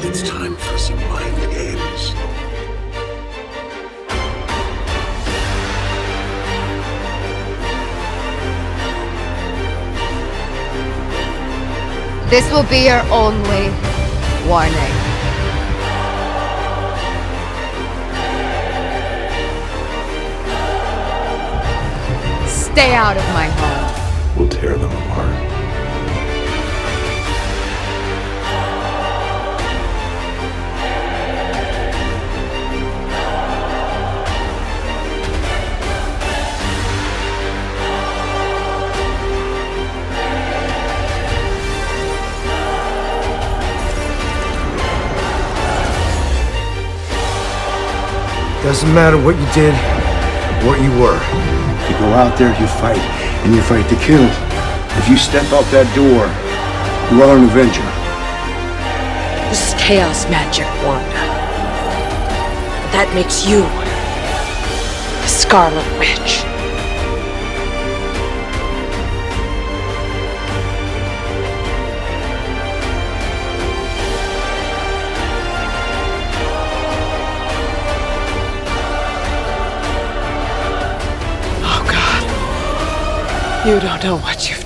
It's time for some mind games. This will be your only warning. Stay out of my home. We'll tear them apart. Doesn't matter what you did, what you were. You go out there, you fight, and you fight to kill. If you step out that door, you are an Avenger. This is chaos magic, Wanda. But that makes you the Scarlet Witch. You don't know what you've